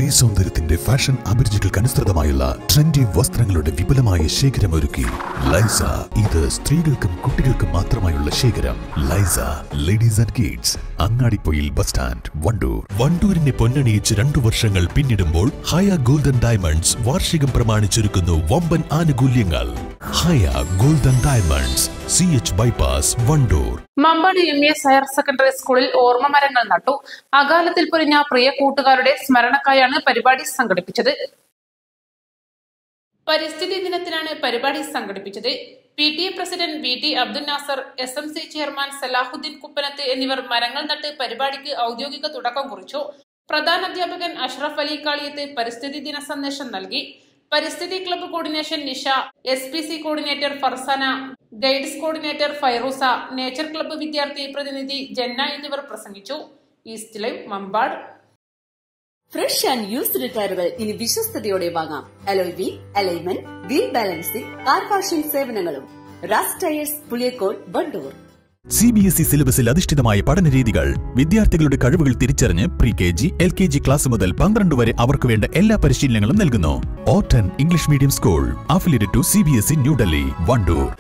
സ്ത്രീ സൗന്ദര്യത്തിന്റെ fashion അഭിരുചികൾക്കനുസൃതമായുള്ള trendy വസ്ത്രങ്ങളുടെ വിപുലമായ ശേഖരമൊരുക്കി ലൈസ. ഇത് സ്ത്രീകൾക്കും കുട്ടികൾക്കും മാത്രമായുള്ള ശേഖരം. Laisa ladies and kids, Angadippoyil bus stand, Wandoor. വണ്ടൂരിനെ പൊന്നണിയിച്ച് 2 വർഷങ്ങൾ പിന്നിടുമ്പോൾ ഹയ ഗോൾഡൻ ഡയമണ്ട്സ് വാർഷികം പ്രമാണിച്ചൊരുക്കുന്നു വമ്പൻ ആനുകൂല്യങ്ങൾ. Haya golden diamonds, CH bypass, Wandoor. Mampad MAS higher secondary സ്കൂളിൽ ഓർമ്മ മരങ്ങൾ നട്ടു. അകാലത്തിൽ പൊരിഞ്ഞ പ്രിയ കൂട്ടുകാരുടെ സ്മരണക്കായാണ് പരിപാടി സംഘടിപ്പിച്ചത്. പരിസ്ഥിതി ദിനത്തിനാണ് പരിപാടി സംഘടിപ്പിച്ചത്. PTA president VT Abdul Nasar, SMC chairman Salahuddin Kuppanath എന്നിവർ മരങ്ങൾ നട്ട് പരിപാടിക്ക് ഔദ്യോഗിക തുടക്കം കുറിച്ചു. പ്രധാനാധ്യാപകൻ അഷ്റഫ് അലി കാളിയത്ത് പരിസ്ഥിതി ദിന സന്ദേശം നൽകി. പരിസ്ഥിതി club coordination Nisha, SPC coordinator Farsana, guides coordinator Fairooza, nature club വിദ്യാർത്ഥി പ്രതിനിധി ജന്ന എന്നിവർ പ്രസംഗിച്ചു. East live, Mampad. Fresh and used ടയറുകൾ ഇനി വിശ്വസ്തയോടെ വാങ്ങാം. Alloy wheel, alignment, wheel balancing, car washing സേവനങ്ങളും. റാസ് ടയേഴ്സ്, പുളിയക്കോട്, വണ്ടൂർ. CBSE സിലബസിൽ അധിഷ്ഠിതമായ പഠനരീതികൾ. വിദ്യാർത്ഥികളുടെ കഴിവുകൾ തിരിച്ചറിഞ്ഞ് pre-KG, LKG ക്ലാസ് മുതൽ 12 വരെ അവർക്ക് വേണ്ട എല്ലാ പരിശീലനങ്ങളും നൽകുന്നു. Ottan English medium school, affiliated to CBSE, New Delhi, Wandoor.